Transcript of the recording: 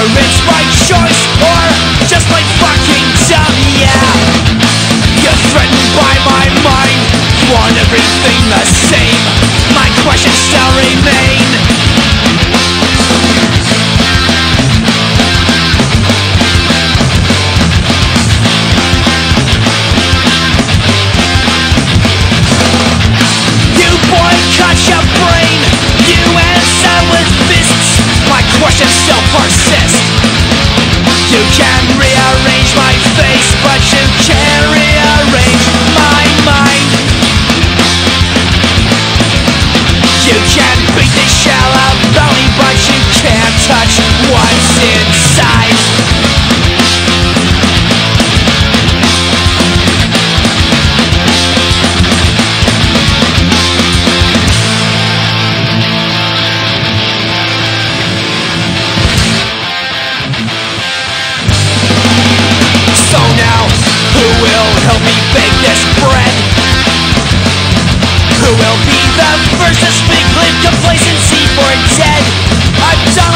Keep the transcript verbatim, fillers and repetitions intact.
it's my choice or just my fucking dumb, yeah. You're threatened by my mind, want everything the same. My questions still remain. You boycott your brain, you answer with fists. My questions still persist. You can rearrange my face, but you can't rearrange my mind. You can beat the shell about me, but you can't touch what's inside. So now, who will help me bake this bread? Who will be the first to speak? Leave complacency for dead. I'm done.